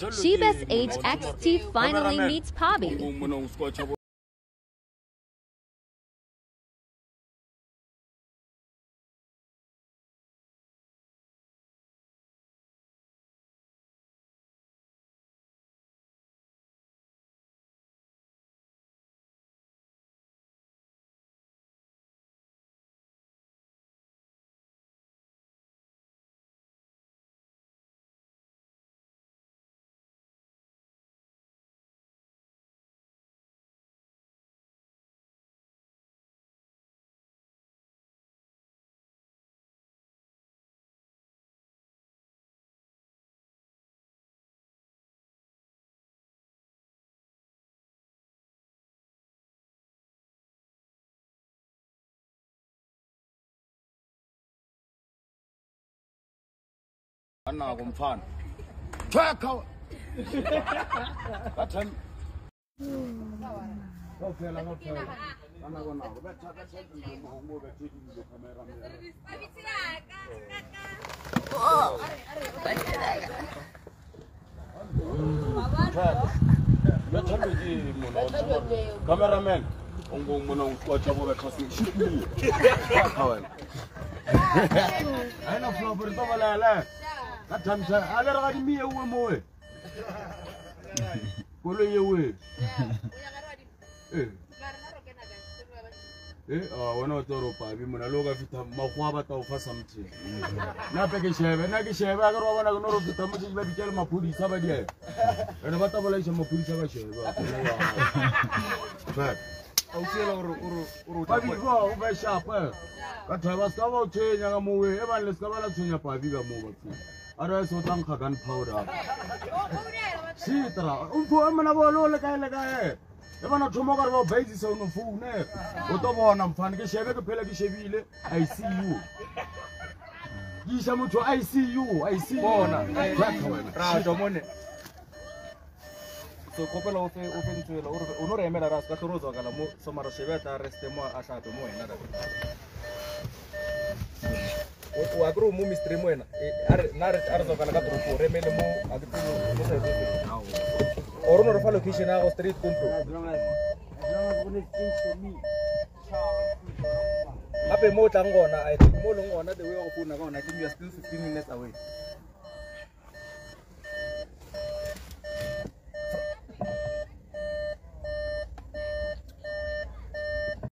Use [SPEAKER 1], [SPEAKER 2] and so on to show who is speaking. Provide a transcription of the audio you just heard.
[SPEAKER 1] Shebeshxt HXT finally meets Pabi.
[SPEAKER 2] Mfana. Track out. That's him. Okay, I'm not going cameraman. I know flow for the la. That time I got me a woman. Follow your way. One of the Pabi, Monaloga, Mawaba for something. Napaki Shebe, Nagi Shebe, I don't know the Thomas is very tell my police over there. And what abolishing of police over Shebe. Pabi go over sharper. But I was covered change and movie, everyone is covered to your Paviga move. Otherwise, what I'm gunpowder. See, for a man of all like I like I. If I'm not tomorrow about basis on the food, what I'm fun, Sheville, I see you. Yisamucho, I see you, I see you. So, couple of open to Honor Emeras, Catorozo, Galamo, Somara Sheveta, Restemo, Ashatomo, another. O agro mu mistri mo na arzo kala katro ko remele mo agro mo sa orono rafalo kishina go street control ape mo tangona I think mo longona the way of puna gona I think you are still 15 minutes away.